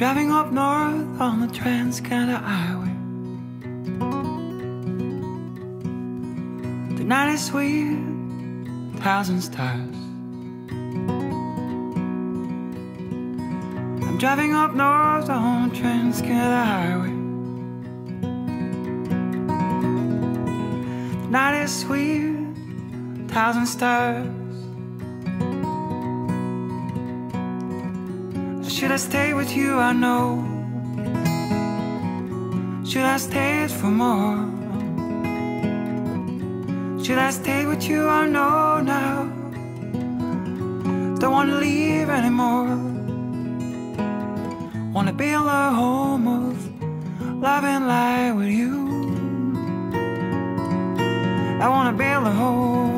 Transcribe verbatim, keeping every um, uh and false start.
driving up north on the Trans-Canada Highway. The night is sweet, thousand stars. I'm driving up north on the Trans-Canada Highway. The night is sweet, thousand stars. Should I stay with you? I know. Should I stay for more? Should I stay with you? I know now. Don't wanna leave anymore. Wanna build a home of love and light with you. I wanna build a home